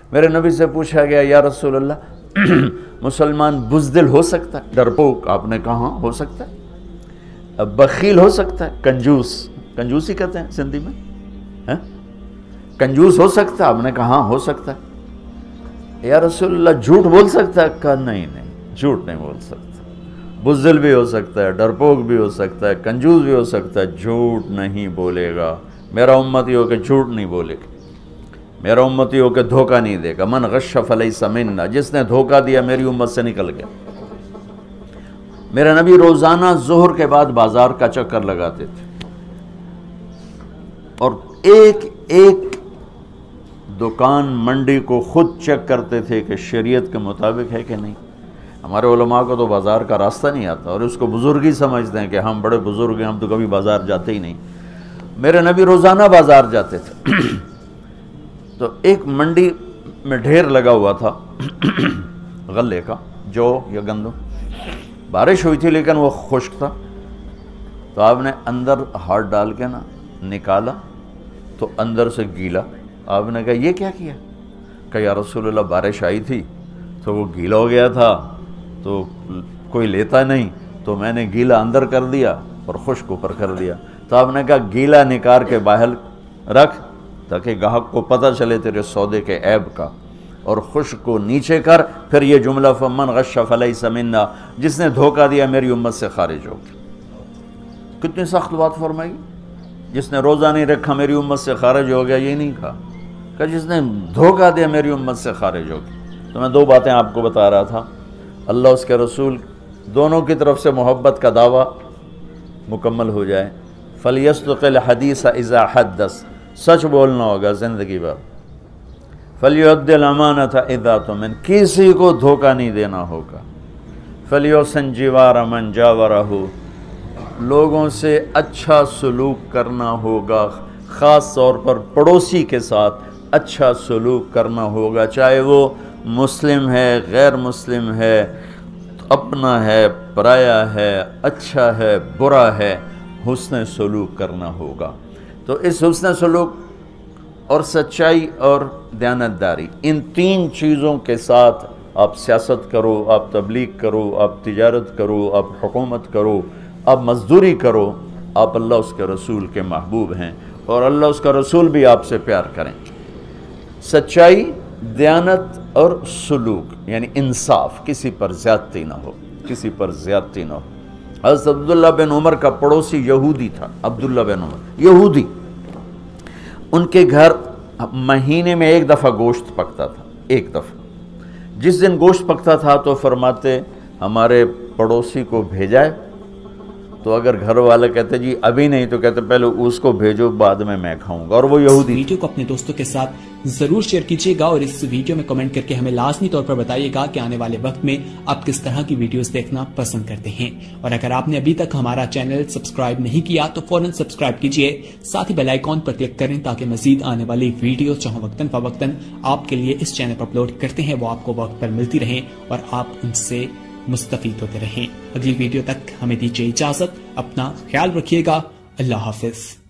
میرے نبی سے پوچھا گیا یا رسول اللہ مسلمان بزدل ہو سکتا ہے؟ ڈرپوک، آپ نے کہا ہو سکتا ہے۔ بخیل ہو سکتا ہے؟ کنجوس، کنجوسی کہتے ہیں سندھی میں، کنجوس ہو سکتا ہے؟ آپ نے کہا ہو سکتا ہے۔ یا رسول اللہ جھوٹ بول سکتا ہے؟ کہا نہیں نہیں، جھوٹ نہیں بول سکتا۔ بزدل بھی ہو سکتا ہے، ڈرپوک بھی ہو سکتا ہے، کنجوس بھی ہو سکتا ہے، جھوٹ نہیں بولے گا۔ میرا امتی ہو کہ جھوٹ نہیں بولے گا، میرا امتی ہو کہ دھوکہ نہیں دے گا۔ من غش فلیس منا، جس نے دھوکہ دیا میری امت سے نکل گیا۔ میرا نبی روزانہ ظہر کے بعد بازار کا چکر لگاتے تھے اور ایک ایک دکان منڈی کو خود چیک کرتے تھے کہ شریعت کے مطابق ہے کہ نہیں۔ ہمارے علماء کو تو بازار کا راستہ نہیں آتا اور اس کو بزرگی سمجھتے ہیں کہ ہم بڑے بزرگ ہیں، ہم تو کبھی بازار جاتے ہی نہیں۔ میرے نبی روزانہ بازار جاتے تھے تو ایک منڈی میں ڈھیر لگا ہوا تھا غلے کا، جو یا گندم، بارش ہوئی تھی لیکن وہ خشک تھا، تو آپ نے اندر ہاتھ ڈال کے نا نکالا تو اندر سے گیلا۔ آپ نے کہا یہ کیا کیا؟ کہ یا رسول اللہ بارش آئی تھی تو وہ گیلا ہو گیا تھا تو کوئی لیتا نہیں، تو میں نے گیلا اندر کر دیا اور خشک اوپر کر دیا۔ تو آپ نے کہا گیلا نکار کے باہر رکھ تاکہ گاہک کو پتہ چلے تیرے سودے کے عیب کا، اور خشک کو نیچے کر۔ پھر یہ جملہ فمن غش فلیس منا، جس نے دھوکہ دیا میری امت سے خارج ہو گیا۔ کتنی سخت بات فرمائی۔ جس نے روزہ نہیں رکھا میری امت سے خارج ہو گیا، یہ نہیں کہا کہ جس نے دھوکہ دیا میری امت سے خارج ہو گیا۔ تو میں دو باتیں آپ کو بتا رہا تھا، اللہ اس کے رسول دونوں کی طرف سے محبت کا دعویٰ مکمل ہو جائے۔ فَلْيَصْدُقِ الْحَدِيثَ إِذَا حَدَّثَ، سچ بولنا ہوگا زندگی بھر۔ فَلْيُؤَدِّ الْأَمَانَةَ إِذَا تُؤْمِنَ، کسی کو دھوکہ نہیں دینا ہوگا۔ فَلْيُحْسِنْ جِوَارَ مَنْ جَاوَرَهُ، لوگوں سے اچھا سلوک کرنا ہوگا، خاص طور پر پڑوسی کے ساتھ اچھا سلوک کرنا ہوگا، چاہے وہ مسلم ہے، غیر مسلم ہے، اپنا ہے، پرایا ہے، اچھا ہے، برا ہے، حسن سلوک کرنا ہوگا۔ تو اس حسن سلوک اور سچائی اور دیانتداری، ان تین چیزوں کے ساتھ آپ سیاست کرو، آپ تبلیغ کرو، آپ تجارت کرو، آپ حکومت کرو، آپ مزدوری کرو، آپ اللہ اس کے رسول کے محبوب ہیں اور اللہ اس کا رسول بھی آپ سے پیار کریں۔ سچائی، دیانت اور سلوک یعنی انصاف، کسی پر زیادتی نہ ہو، کسی پر زیادتی نہ ہو۔ حضرت عبداللہ بن عمر کا پڑوسی یہودی تھا، عبداللہ بن عمر یہودی، ان کے گھر مہینے میں ایک دفعہ گوشت پکتا تھا، ایک دفعہ۔ جس دن گوشت پکتا تھا تو فرماتے ہمارے پڑوسی کو بھیجائے، تو اگر گھر والے کہتے جی ابھی نہیں، تو کہتے پہلے اس کو بھیجو بعد میں کھاؤں گا، اور وہ یہودی۔ ویڈیو کو اپنے دوستوں کے ساتھ ضرور شیئر کیجیے گا اور اس ویڈیو میں کمنٹ کر کے ہمیں لازمی طور پر بتائیے گا کہ آنے والے وقت میں آپ کس طرح کی ویڈیوز دیکھنا پسند کرتے ہیں، اور اگر آپ نے ابھی تک ہمارا چینل سبسکرائب نہیں کیا تو فوراً سبسکرائب کیجیے، ساتھ ہی بیل آئیکن پر کلک کریں تاکہ مزید آنے والی ویڈیو چاہے وقتاً فوقتاً آپ کے لیے اس چینل پر اپلوڈ کرتے ہیں وہ آپ کو وقت پر ملتی رہیں اور آپ ان سے مستفید ہوتے رہیں۔ اگلی ویڈیو تک ہمیں دیجیے اجازت، اپنا خیال رکھیے گا، اللہ حافظ۔